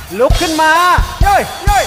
ลุกขึ้นมาเย้ยเย้ย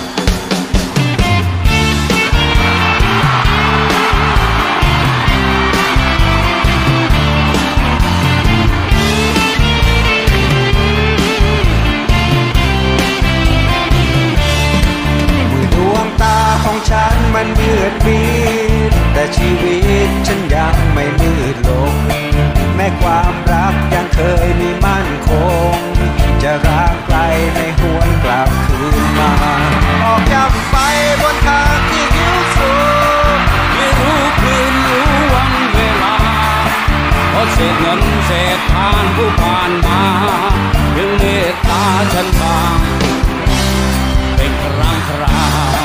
ของฉันมันมืดมิดแต่ชีวิตฉันยังไม่มืดลงแม้ความรักยังเคยมีมั่นคงจะรักใครไม่หวนกลับคืนมาออกจากไปบนทางที่หิวโซไม่รู้คืนรู้วันเวลาเพราะเศษเงินเศษทานผู้ผ่านมายังเมตตาฉันบางเป็นครั้งคราว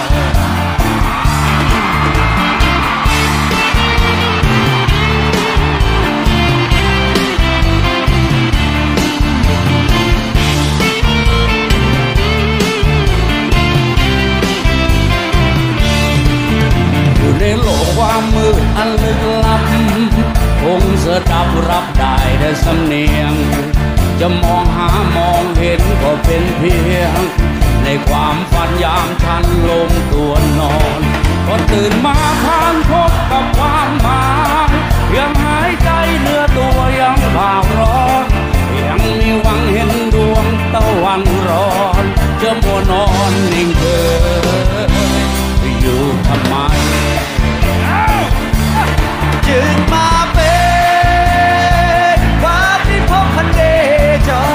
ในโลกความมืดอันลึกลับคงสะดับรับได้แต่สำเนียงจะมองหามองเห็นก็เป็นเพียงในความฝันยามฉันลงตัวนอนก็ตื่นมาผ่านพบกับความหมายยังหายใจเนื้อตัวยังเผาร้อนยังมีหวังเห็นดวงตะวันร้อนจะมัวนอนนิ่งเกินอยู่ทำไมจึงมาเป็นความที่พบพันเดจร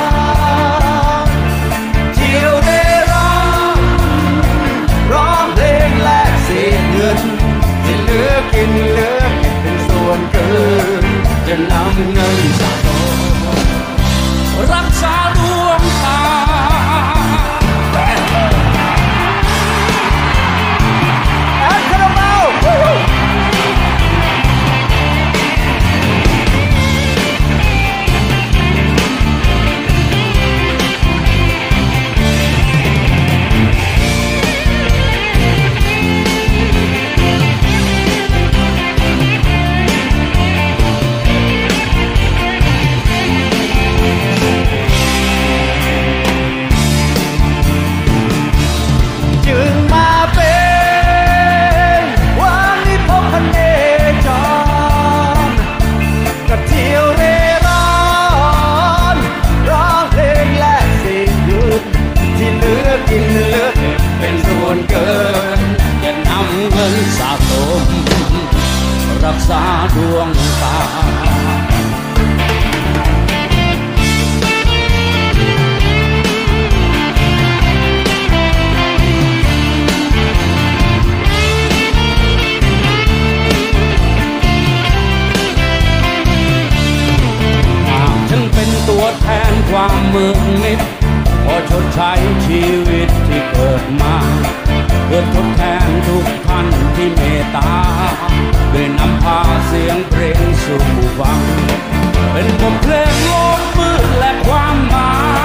เที่ยวเร่ร่อนร้องเพลงแลกเศษเงินที่เหลือกินเป็นส่วนเกินจะนำเงินสะสมรักษาดวงตารักษาดวงตาฉันเป็นตัวแทนความมืดมิดพอชดใช้ชีวิตที่เกิดมาเพื่อทดแทนทุกท่านที่เมตตาด้วยนำพาเสียงเพลงสู่ฟังเป็นบทเพลงโลกมืดและความหมาย